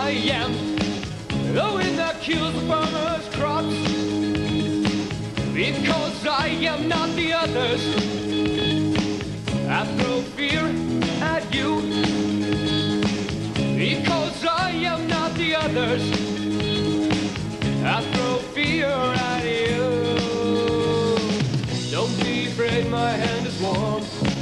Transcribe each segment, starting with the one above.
I am, the wind that kills the farmer's crops. Because I am not the others, I throw fear at you. Because I am not the others, I throw fear at you. Don't be afraid, my hand is warm.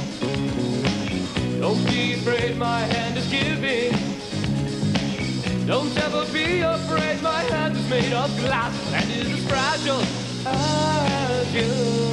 Don't be afraid, my hand is giving. Don't ever be afraid, my hand is made of glass and is as fragile as you.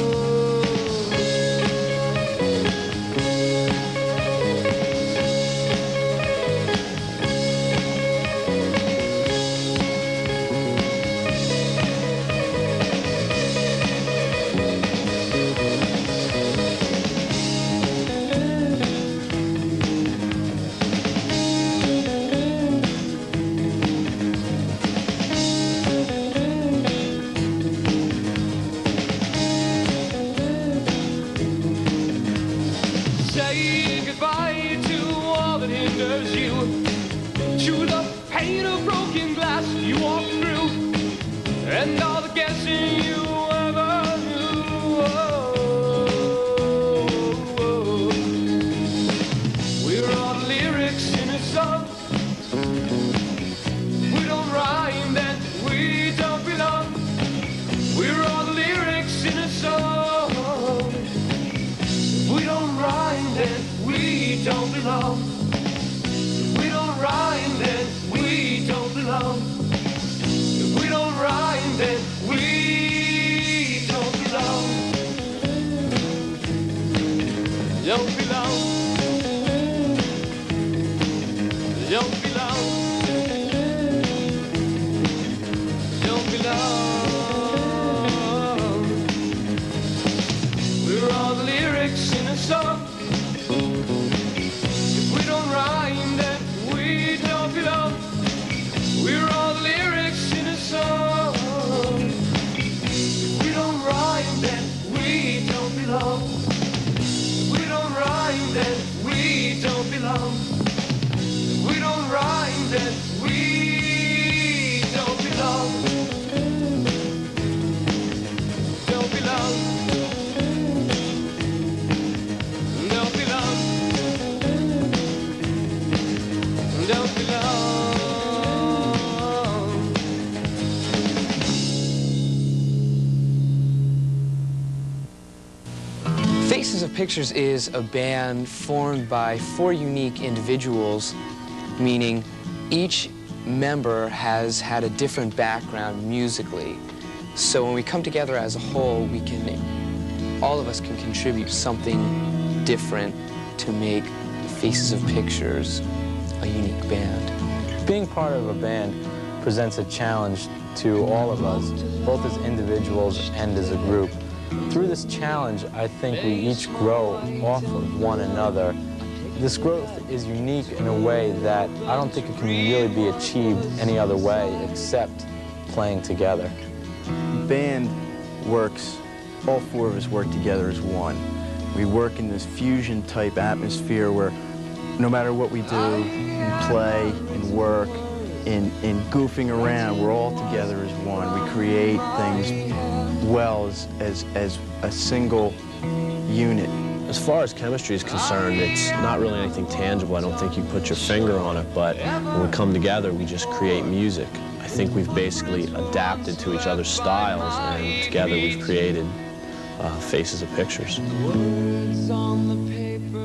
And all the guessing you ever knew. We're all the lyrics in a song. We don't rhyme, then we don't belong. We're all the lyrics in a song. We don't rhyme, then we don't belong. We don't rhyme, then we don't belong. We don't rhyme, then we don't belong. Don't belong. Don't belong. Don't belong. We're all the lyrics in a song. If we don't rhyme, then we don't belong. We're all the lyrics in a song. If we don't rhyme, then we don't belong. If we don't rhyme, then we don't belong. If we don't rhyme, then we don't belong. Don't belong. Don't belong. Don't belong. Faces of Pictures is a band formed by 4 unique individuals, meaning each member has had a different background musically. So when we come together as a whole, all of us can contribute something different to make Faces of Pictures a unique band. Being part of a band presents a challenge to all of us, both as individuals and as a group. Through this challenge, I think we each grow off of one another. This growth is unique in a way that I don't think it can really be achieved any other way except playing together. Band works, all 4 of us work together as one. We work in this fusion type atmosphere where no matter what we do, and play and work, in goofing around, we're all together as one. We create things well as a single unit. As far as chemistry is concerned, it's not really anything tangible. I don't think you put your finger on it, but when we come together, we just create music. I think we've basically adapted to each other's styles, and together we've created Faces of Pictures. Words on the paper.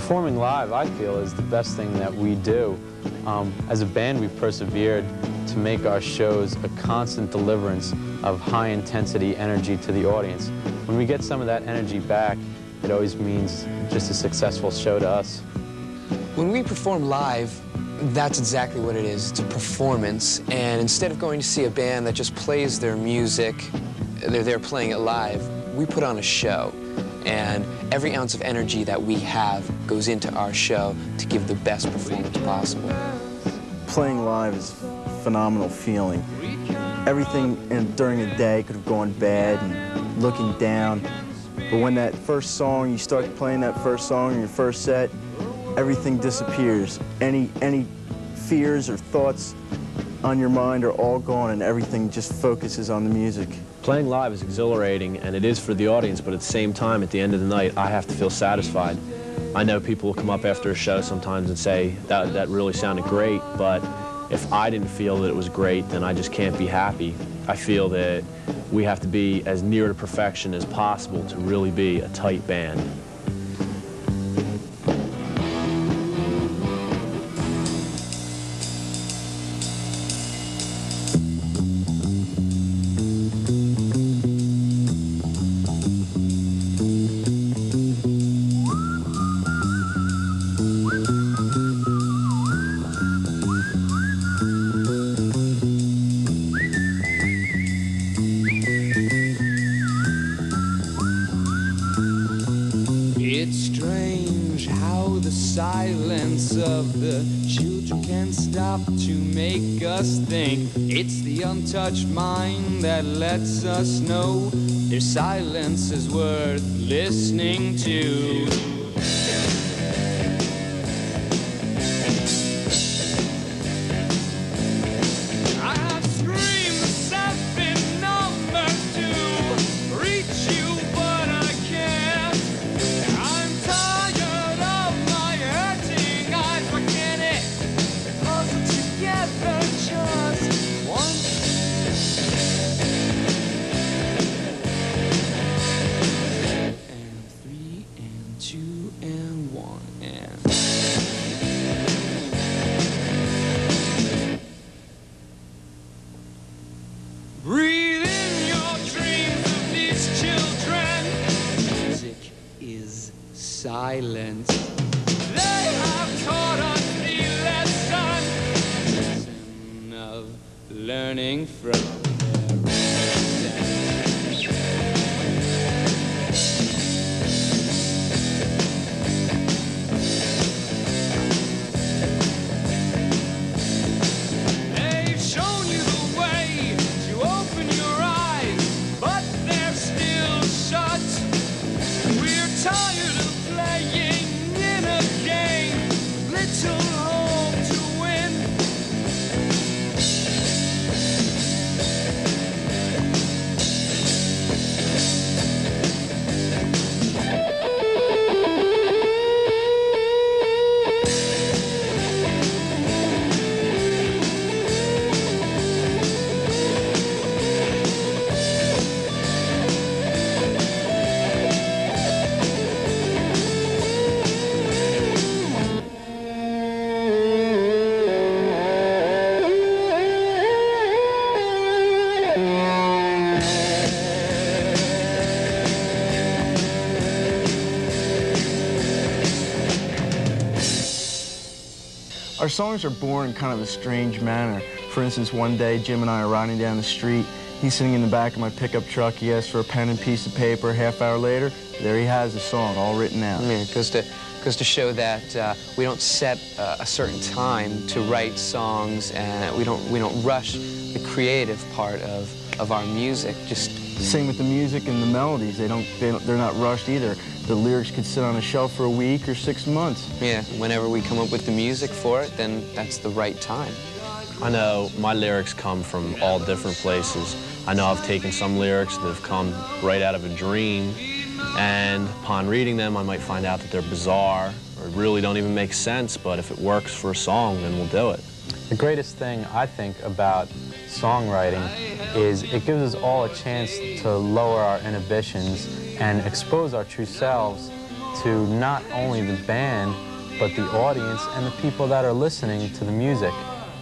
Performing live, I feel, is the best thing that we do. As a band, we've persevered to make our shows a constant deliverance of high-intensity energy to the audience. When we get some of that energy back, it always means just a successful show to us. When we perform live, that's exactly what it is. It's a performance, and instead of going to see a band that just plays their music, they're there playing it live, we put on a show. And every ounce of energy that we have goes into our show to give the best performance possible. Playing live is a phenomenal feeling. Everything during the day could have gone bad and looking down, but when that first song, you start playing that first song in your first set, everything disappears. Any fears or thoughts on your mind are all gone, and everything just focuses on the music. Playing live is exhilarating, and it is for the audience, but at the same time, at the end of the night, I have to feel satisfied. I know people will come up after a show sometimes and say, that really sounded great, but if I didn't feel that it was great, then I just can't be happy. I feel that we have to be as near to perfection as possible to really be a tight band. It's strange how the silence of the children can stop to make us think. It's the untouched mind that lets us know their silence is worth listening to. Breathe in your dreams of these children. Music is silent. They have taught us the lesson of learning from Our songs are born in kind of a strange manner. For instance, one day Jim and I are riding down the street. He's sitting in the back of my pickup truck. He asks for a pen and piece of paper. Half hour later, there he has the song all written out. Yeah, it goes to show that we don't set a certain time to write songs, and we don't rush the creative part of our music. Just same with the music and the melodies. They're not rushed either. The lyrics could sit on a shelf for a week or 6 months. Yeah, whenever we come up with the music for it, then that's the right time. I know my lyrics come from all different places. I know I've taken some lyrics that have come right out of a dream, and upon reading them, I might find out that they're bizarre or really don't even make sense, but if it works for a song, then we'll do it. The greatest thing, I think, about songwriting is it gives us all a chance to lower our inhibitions and expose our true selves to not only the band, but the audience and the people that are listening to the music.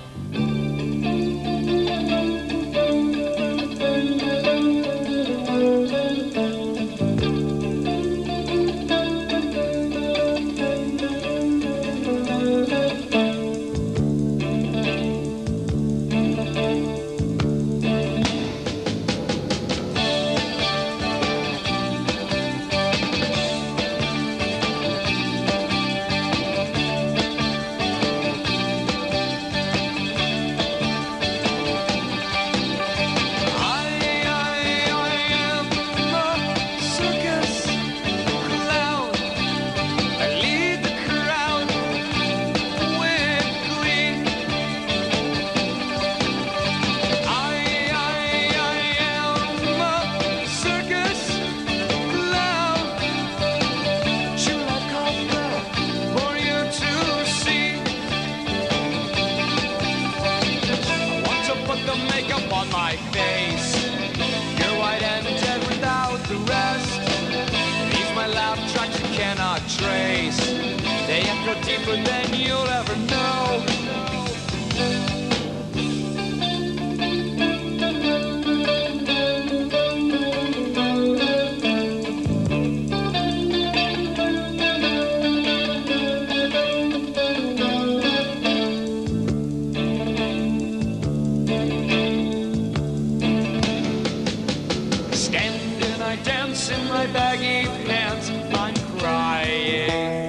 Deeper than you'll ever know. Standing, I dance in my baggy pants. I'm crying.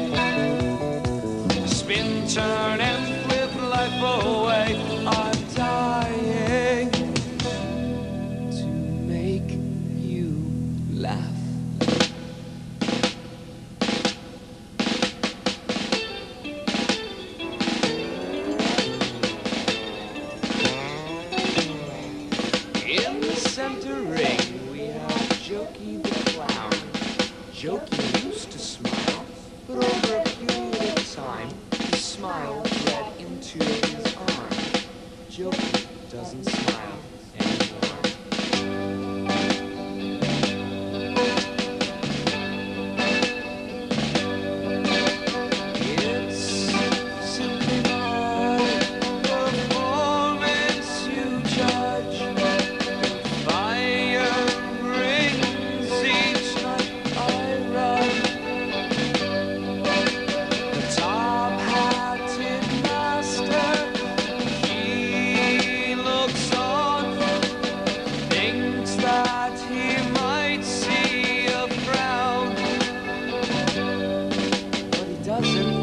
Turn and flip life away. I'm dying to make you laugh. In the center ring we have Jokey the clown. Jokey used to smile, but over a period of time smile bled into his arm. Jokey doesn't smile anymore. It's simply my performance you judge. Fire rings each night I run. The top hat master, he looks on, thinks that he might see a frown, but he doesn't.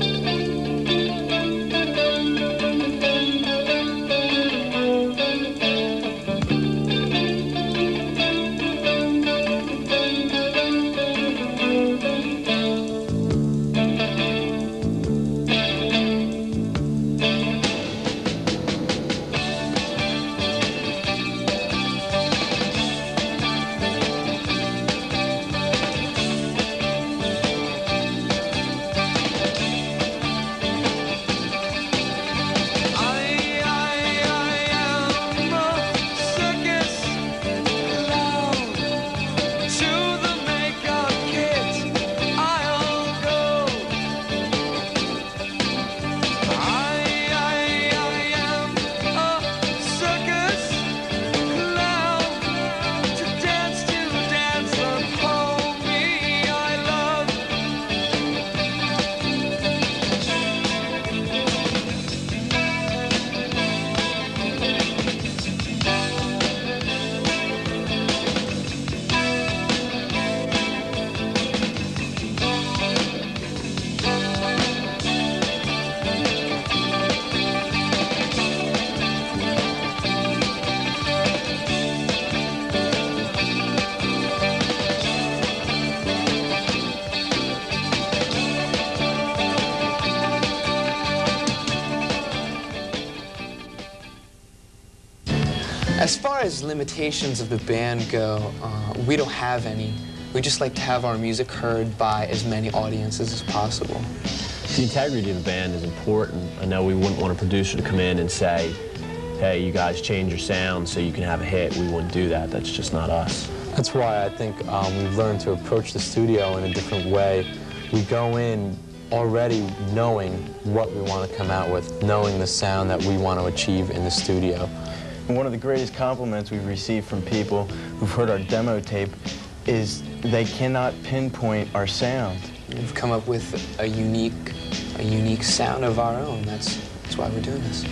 As far as limitations of the band go, we don't have any. We just like to have our music heard by as many audiences as possible. The integrity of the band is important. I know we wouldn't want a producer to come in and say, hey, you guys change your sound so you can have a hit. We wouldn't do that. That's just not us. That's why I think we've learned to approach the studio in a different way. We go in already knowing what we want to come out with, knowing the sound that we want to achieve in the studio. And one of the greatest compliments we've received from people who've heard our demo tape is they cannot pinpoint our sound. We've come up with a unique sound of our own. That's why we're doing this.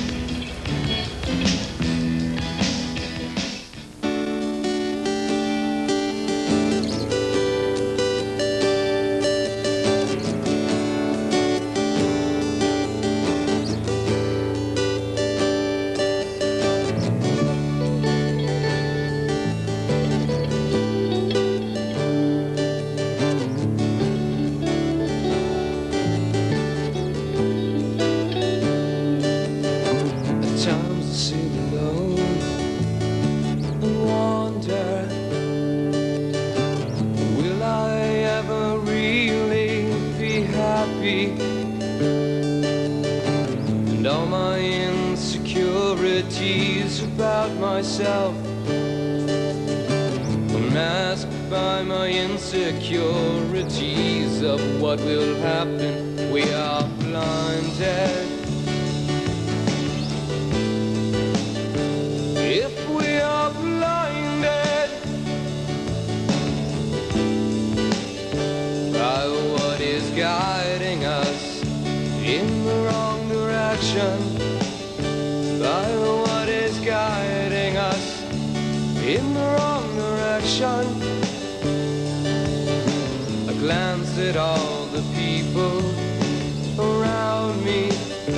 And all my insecurities about myself were masked by my insecurities of what will happen. We are blinded. If we are blinded by what is guiding us in the wrong direction, by what is guiding us in the wrong direction. I glanced at all the people around me,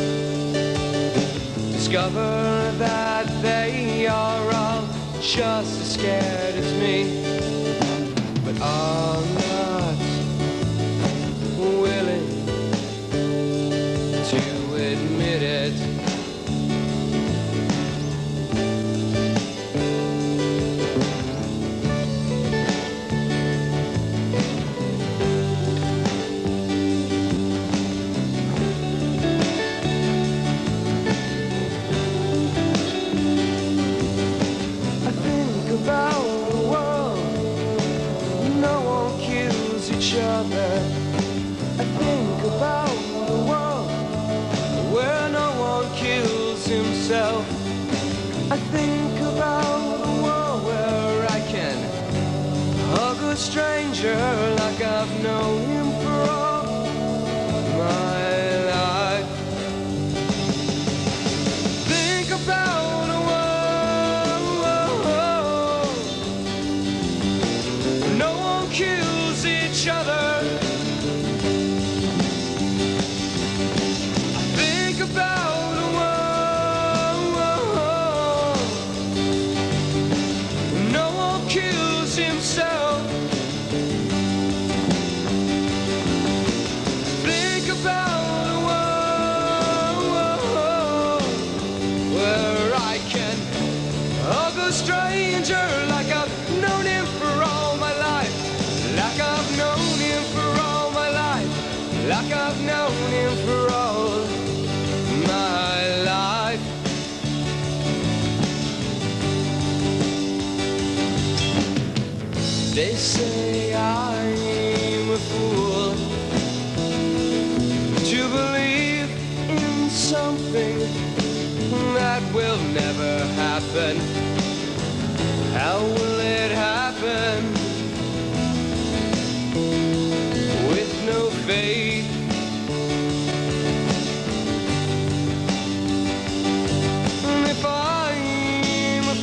discover that they are all just as scared as me, but are not willing to admit it. I think about the world where no one kills himself. I think about the world where I can hug a stranger like I've known him for all my life. Think about a world no one kills each other. Stranger like I've known him for all my life, like I've known him for all my life, like I've known him for all my life. They say I'm a fool to believe in something that will never happen. How will it happen with no faith? And if I'm a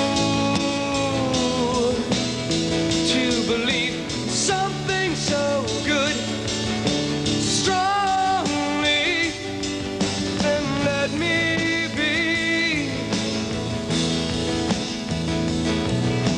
fool to believe something so good strongly, then let me be.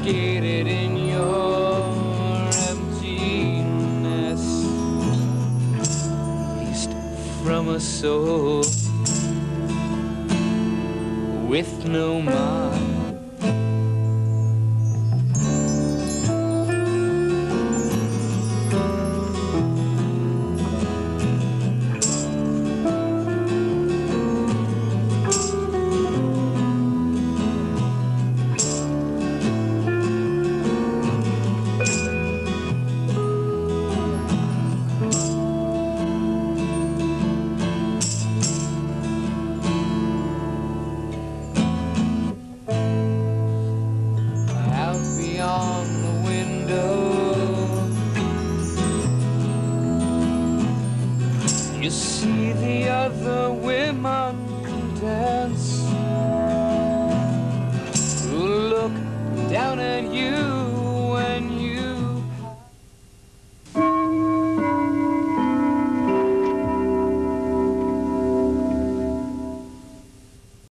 suffocated in your emptiness, least from a soul with no mind.